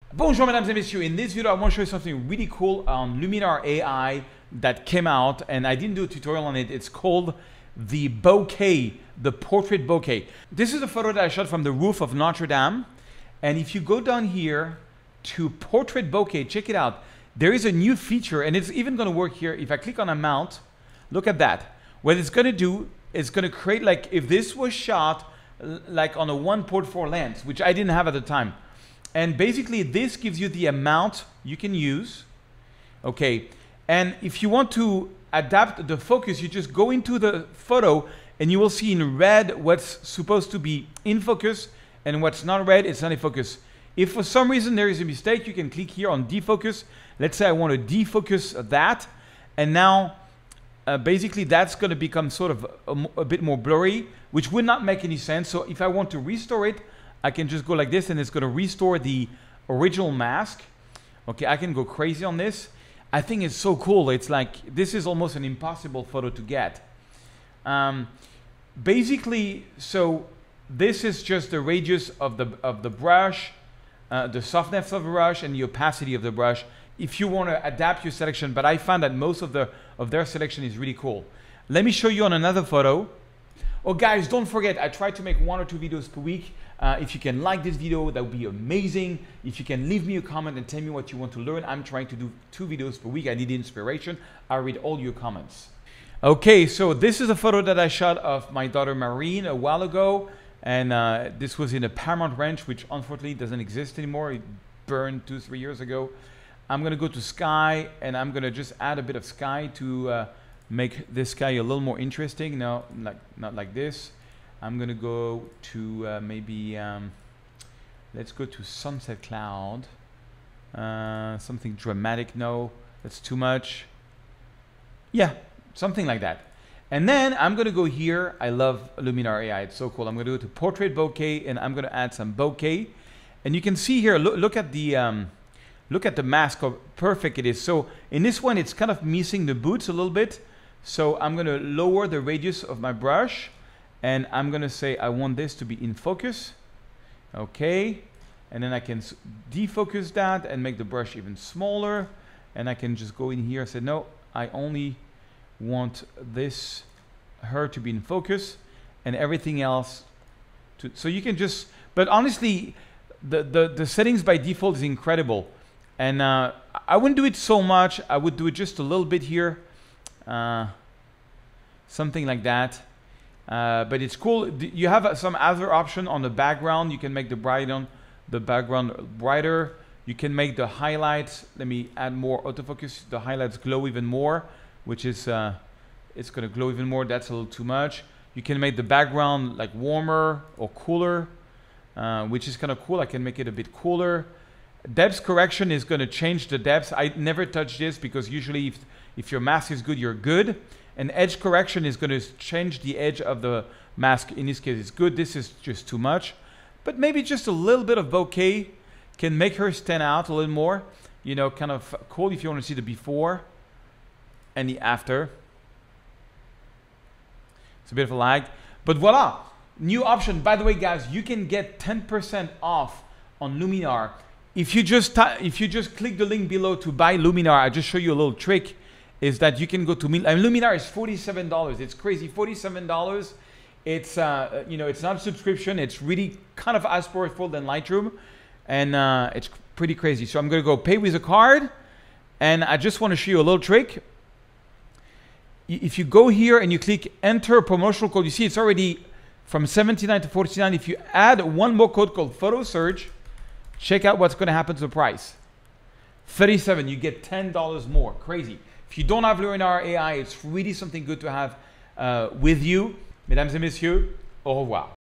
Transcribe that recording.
Bonjour mesdames et messieurs, in this video I want to show you something really cool on Luminar AI that came out, and I didn't do a tutorial on it. It's called the bokeh, the portrait bokeh. This is a photo that I shot from the roof of Notre Dame, and if you go down here to portrait bokeh, check it out. There is a new feature, and it's even going to work here. If I click on amount, look at that. What it's going to do, it's going to create, like if this was shot like on a 1.4 lens, which I didn't have at the time. And basically this gives you the amount you can use, okay? And if you want to adapt the focus, you just go into the photo and you will see in red what's supposed to be in focus, and what's not red, it's not in focus. If for some reason there is a mistake, you can click here on defocus. Let's say I want to defocus that, and now basically that's going to become sort of a bit more blurry, which would not make any sense. So if I want to restore it, I can just go like this and it's going to restore the original mask. Okay, I can go crazy on this. I think it's so cool. It's like, this is almost an impossible photo to get. Basically, so this is just the radius of the brush, the softness of the brush, and the opacity of the brush, if you want to adapt your selection. But I found that most of their selection is really cool. Let me show you on another photo. Oh guys, don't forget, I try to make 1 or 2 videos per week. If you can like this video, that would be amazing. If you can leave me a comment and tell me what you want to learn. I'm trying to do 2 videos per week. I need inspiration. I read all your comments. Okay, so this is a photo that I shot of my daughter Marine a while ago. And this was in a Paramount Ranch, which unfortunately doesn't exist anymore. It burned 2-3 years ago. I'm gonna go to sky, and I'm gonna just add a bit of sky to make this sky a little more interesting. No, not like this. I'm gonna go to maybe let's go to sunset cloud, something dramatic. No, that's too much. Yeah, something like that. And then I'm gonna go here. I love Luminar AI, it's so cool. I'm gonna go to portrait bokeh, and I'm gonna add some bokeh, and you can see here, look at the mask, how perfect it is. So in this one, it's kind of missing the boots a little bit. So I'm going to lower the radius of my brush, and I'm going to say I want this to be in focus. Okay. And then I can defocus that and make the brush even smaller. And I can just go in here and say, no, I only want her to be in focus, and everything else to, so you can just, but honestly, the settings by default is incredible. And I wouldn't do it so much. I would do it just a little bit here. Something like that. But it's cool. You have some other option on the background. You can make the background brighter. You can make the highlights. Let me add more autofocus. The highlights glow even more, which is, it's going to glow even more. That's a little too much. You can make the background like warmer or cooler, which is kind of cool. I can make it a bit cooler. Depth correction is going to change the depth. I never touch this because usually if your mask is good, you're good. And edge correction is going to change the edge of the mask. In this case, it's good. This is just too much. But maybe just a little bit of bokeh can make her stand out a little more. You know, kind of cool if you want to see the before and the after. It's a bit of a lag. But voila, new option. By the way, guys, you can get 10% off on Luminar. If you just click the link below to buy Luminar, I just show you a little trick, is that you can go to Luminar is $47. It's crazy, $47. It's you know, it's not a subscription. It's really kind of as powerful than Lightroom, and it's pretty crazy. So I'm gonna go pay with a card, and I just want to show you a little trick. If you go here and you click enter a promotional code, you see it's already from 79 to 49. If you add one more code called photo surge, check out what's going to happen to the price. 37, you get $10 more. Crazy. If you don't have Luminar AI, it's really something good to have with you. Mesdames et messieurs, au revoir.